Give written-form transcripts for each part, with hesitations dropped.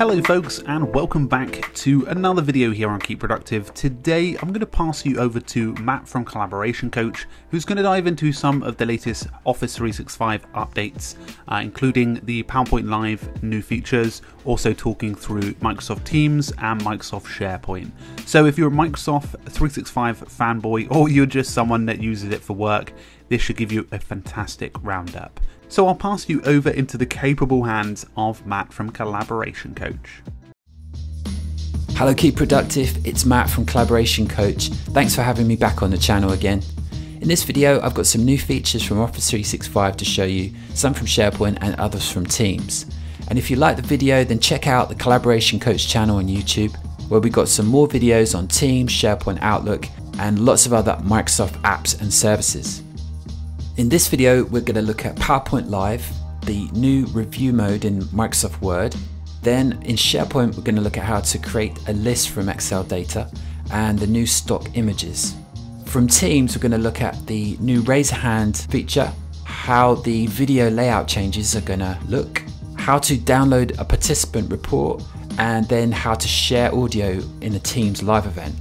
Hello folks, and welcome back to another video here on Keep Productive. Today I'm going to pass you over to Matt from Collaboration Coach, who's going to dive into some of the latest Office 365 updates, including the PowerPoint Live new features, also talking through Microsoft Teams and Microsoft SharePoint. So if you're a Microsoft 365 fanboy or you're just someone that uses it for work, this should give you a fantastic roundup. So I'll pass you over into the capable hands of Matt from Collaboration Coach. Hello Keep Productive, it's Matt from Collaboration Coach. Thanks for having me back on the channel again. In this video I've got some new features from Office 365 to show you, some from SharePoint and others from Teams. And if you like the video, then check out the Collaboration Coach channel on YouTube, where we've got some more videos on Teams, SharePoint, Outlook, and lots of other Microsoft apps and services. In this video, we're going to look at PowerPoint Live, the new review mode in Microsoft Word. Then in SharePoint, we're going to look at how to create a list from Excel data and the new stock images. From Teams, we're going to look at the new raise a hand feature, how the video layout changes are going to look, how to download a participant report, and then how to share audio in a Teams live event.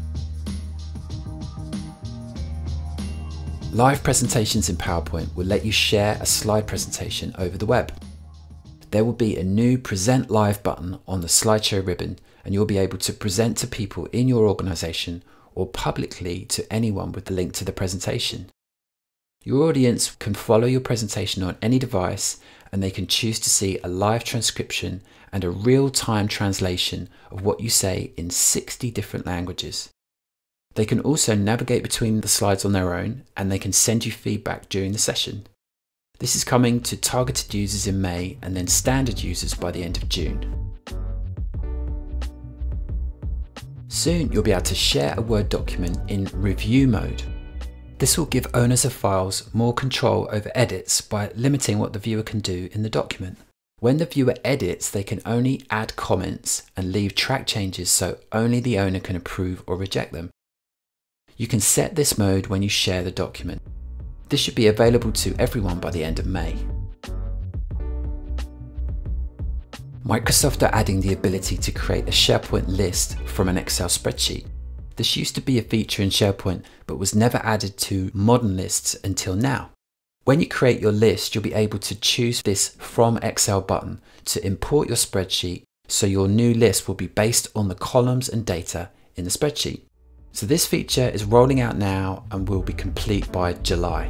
Live presentations in PowerPoint will let you share a slide presentation over the web. There will be a new Present Live button on the slideshow ribbon, and you'll be able to present to people in your organization or publicly to anyone with the link to the presentation. Your audience can follow your presentation on any device, and they can choose to see a live transcription and a real-time translation of what you say in 60 different languages. They can also navigate between the slides on their own, and they can send you feedback during the session. This is coming to targeted users in May and then standard users by the end of June. Soon you'll be able to share a Word document in review mode. This will give owners of files more control over edits by limiting what the viewer can do in the document. When the viewer edits, they can only add comments and leave track changes, so only the owner can approve or reject them. You can set this mode when you share the document. This should be available to everyone by the end of May. Microsoft are adding the ability to create a SharePoint list from an Excel spreadsheet. This used to be a feature in SharePoint, but was never added to modern lists until now. When you create your list, you'll be able to choose this From Excel button to import your spreadsheet, so your new list will be based on the columns and data in the spreadsheet. So this feature is rolling out now and will be complete by July.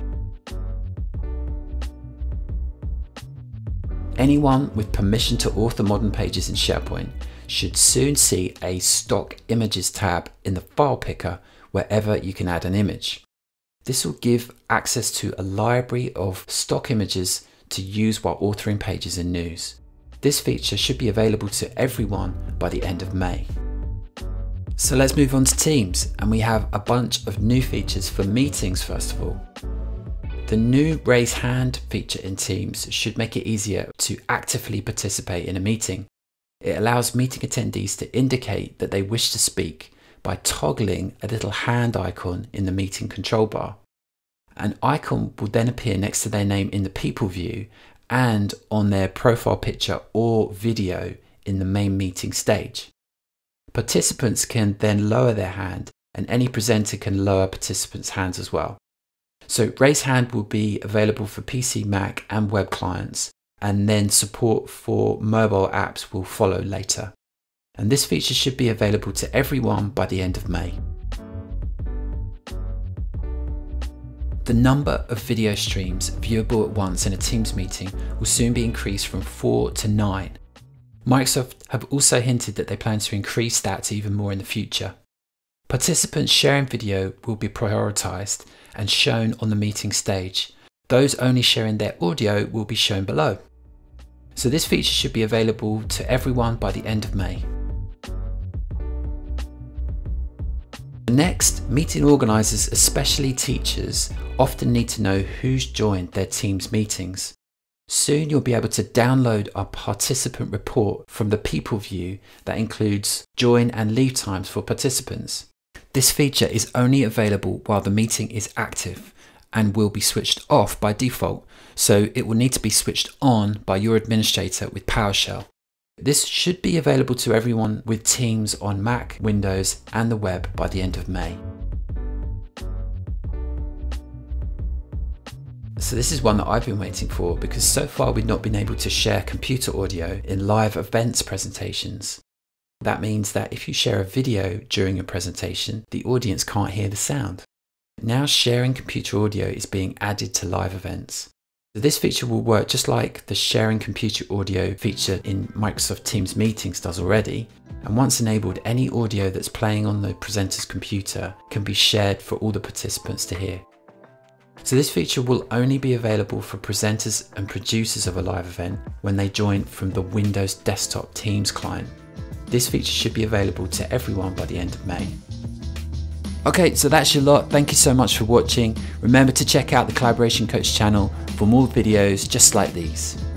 Anyone with permission to author modern pages in SharePoint should soon see a Stock Images tab in the file picker wherever you can add an image. This will give access to a library of stock images to use while authoring pages in news. This feature should be available to everyone by the end of May. So let's move on to Teams, and we have a bunch of new features for meetings first of all. The new raise hand feature in Teams should make it easier to actively participate in a meeting. It allows meeting attendees to indicate that they wish to speak by toggling a little hand icon in the meeting control bar. An icon will then appear next to their name in the people view and on their profile picture or video in the main meeting stage. Participants can then lower their hand, and any presenter can lower participants' hands as well. So raise hand will be available for PC, Mac and web clients, and then support for mobile apps will follow later. And this feature should be available to everyone by the end of May. The number of video streams viewable at once in a Teams meeting will soon be increased from 4 to 9. Microsoft have also hinted that they plan to increase that even more in the future. Participants sharing video will be prioritized and shown on the meeting stage. Those only sharing their audio will be shown below. So this feature should be available to everyone by the end of May. Next, meeting organizers, especially teachers, often need to know who's joined their Teams meetings. Soon you'll be able to download a participant report from the people view that includes join and leave times for participants. This feature is only available while the meeting is active and will be switched off by default, so it will need to be switched on by your administrator with PowerShell. This should be available to everyone with Teams on Mac, Windows, and the web by the end of May. So this is one that I've been waiting for because so far we've not been able to share computer audio in live events presentations. That means that if you share a video during a presentation, the audience can't hear the sound. Now sharing computer audio is being added to live events. So this feature will work just like the sharing computer audio feature in Microsoft Teams meetings does already. And once enabled, any audio that's playing on the presenter's computer can be shared for all the participants to hear. So this feature will only be available for presenters and producers of a live event when they join from the Windows Desktop Teams client. This feature should be available to everyone by the end of May. Okay, so that's your lot. Thank you so much for watching. Remember to check out the Collaboration Coach channel for more videos just like these.